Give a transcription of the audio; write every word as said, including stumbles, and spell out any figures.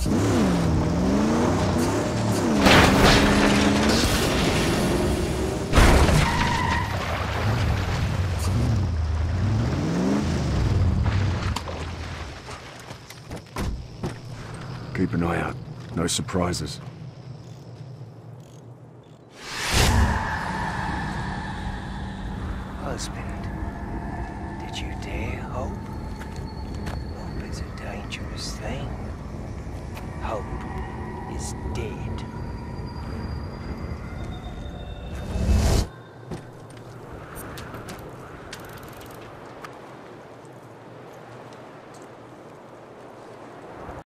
Keep an eye out. No surprises. Husband, did you dare hope? Hope is a dangerous thing. Hope is dead.